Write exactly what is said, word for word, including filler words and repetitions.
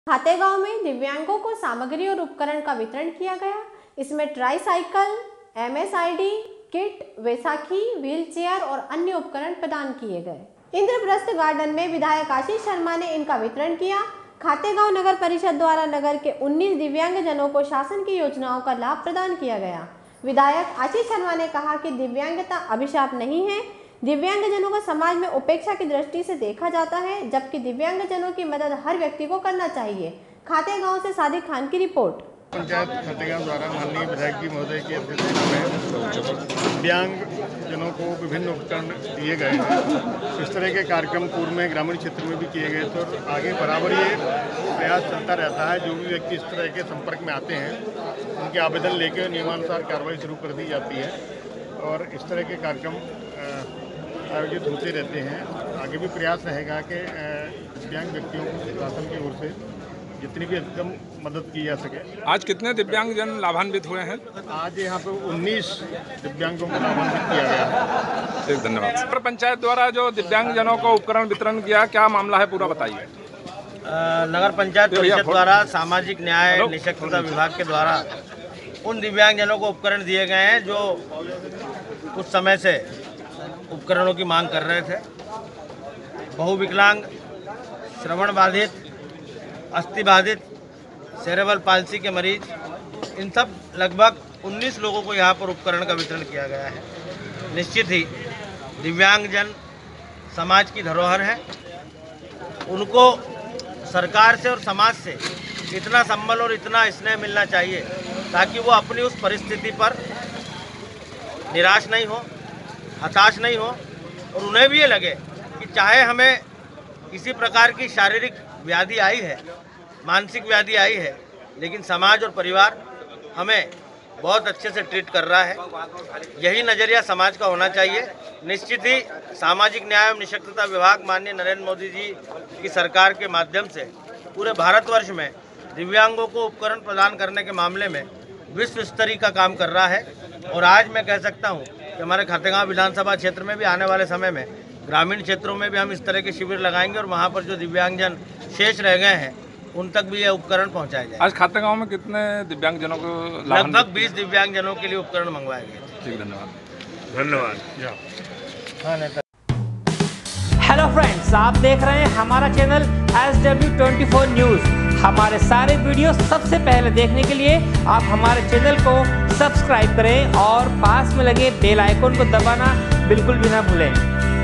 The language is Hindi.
खातेगांव में दिव्यांगों को सामग्री और उपकरण का वितरण किया गया। इसमें tricycle, M S I D kit, वैसाखी, व्हीलचेयर और अन्य उपकरण प्रदान किए गए। इंद्रप्रस्थ गार्डन में विधायक आशीष शर्मा ने इनका वितरण किया। खातेगांव नगर परिषद द्वारा नगर के उन्नीस दिव्यांगजनों को शासन की योजनाओं का लाभ प्रदान किया गया। विधायक आशीष शर्मा ने कहा कि दिव्यांगता अभिशाप नहीं है। दिव्यांगजनों को समाज में उपेक्षा की दृष्टि से देखा जाता है, जबकि दिव्यांगजनों की मदद हर व्यक्ति को करना चाहिए। खातेगांव से सादिक खान की रिपोर्ट। पंचायत खातेगांव द्वारा माननीय विधायक जी महोदय की अध्यक्षता में दिव्यांग जनों को विभिन्न उपकरण दिए गए हैं। इस तरह के कार्यक्रम पूर्व में ग्रामीण क्षेत्र में भी किए गए थे और आगे बराबर ये प्रयास चलता रहता है। जो भी व्यक्ति इस तरह के संपर्क में आते हैं उनके आवेदन लेकर नियमानुसार कार्रवाई शुरू कर दी जाती है और इस तरह के कार्यक्रम आयोजित होते रहते हैं। आगे भी प्रयास रहेगा कि दिव्यांग व्यक्तियों को शासन की ओर से जितनी भी अधिकतम मदद की जा सके। आज कितने दिव्यांगजन लाभान्वित हुए हैं? आज यहाँ पे उन्नीस दिव्यांगों को लाभान्वित किया गया है। धन्यवाद। नगर पंचायत द्वारा जो दिव्यांगजनों को उपकरण वितरण किया, क्या मामला है पूरा बताइए। नगर पंचायत परिषद द्वारा सामाजिक न्याय निशक्तता विभाग के द्वारा उन दिव्यांगजनों को उपकरण दिए गए हैं जो कुछ समय से उपकरणों की मांग कर रहे थे। बहुविकलांग, श्रवण बाधित, अस्थि बाधित, सेरेब्रल पाल्सी के मरीज, इन सब लगभग उन्नीस लोगों को यहाँ पर उपकरण का वितरण किया गया है। निश्चित ही दिव्यांगजन समाज की धरोहर है। उनको सरकार से और समाज से इतना संबल और इतना स्नेह मिलना चाहिए ताकि वो अपनी उस परिस्थिति पर निराश नहीं हो, हताश नहीं हो और उन्हें भी ये लगे कि चाहे हमें किसी प्रकार की शारीरिक व्याधि आई है, मानसिक व्याधि आई है, लेकिन समाज और परिवार हमें बहुत अच्छे से ट्रीट कर रहा है। यही नज़रिया समाज का होना चाहिए। निश्चित ही सामाजिक न्याय एवं निशक्तता विभाग माननीय नरेंद्र मोदी जी की सरकार के माध्यम से पूरे भारतवर्ष में दिव्यांगों को उपकरण प्रदान करने के मामले में विश्व स्तरीय का काम कर रहा है। और आज मैं कह सकता हूँ कि हमारे खातेगांव विधानसभा क्षेत्र में भी आने वाले समय में ग्रामीण क्षेत्रों में भी हम इस तरह के शिविर लगाएंगे और वहाँ पर जो दिव्यांगजन शेष रह गए हैं उन तक भी ये उपकरण पहुँचाए जाए। आज खातेगांव में कितने दिव्यांगजनों को लगभग बीस दिव्यांगजनों के लिए उपकरण मंगवाए गए। ठीक, धन्यवाद। धन्यवाद। हेलो फ्रेंड्स, आप देख रहे हैं हमारा channel S W twenty four news. हमारे सारे वीडियो सबसे पहले देखने के लिए आप हमारे चैनल को सब्सक्राइब करें और पास में लगे बेल आइकन को दबाना बिल्कुल भी ना भूलें।